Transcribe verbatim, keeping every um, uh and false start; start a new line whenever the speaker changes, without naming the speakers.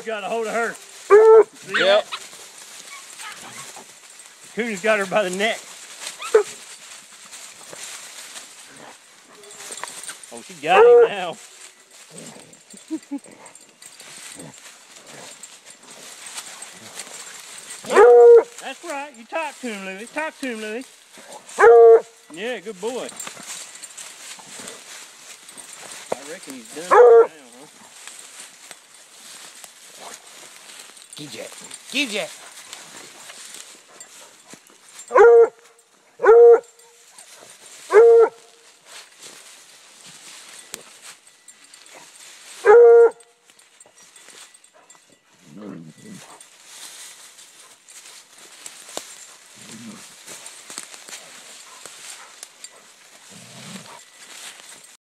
got a hold of her. See
Yep.
that? Coon's got her by the neck. Oh, she got him now. That's right. You talk to him, Louie. Talk to him, Louie. Yeah, good boy. I reckon he's done now, huh?
Give Jack. Give Jack. Mm-hmm.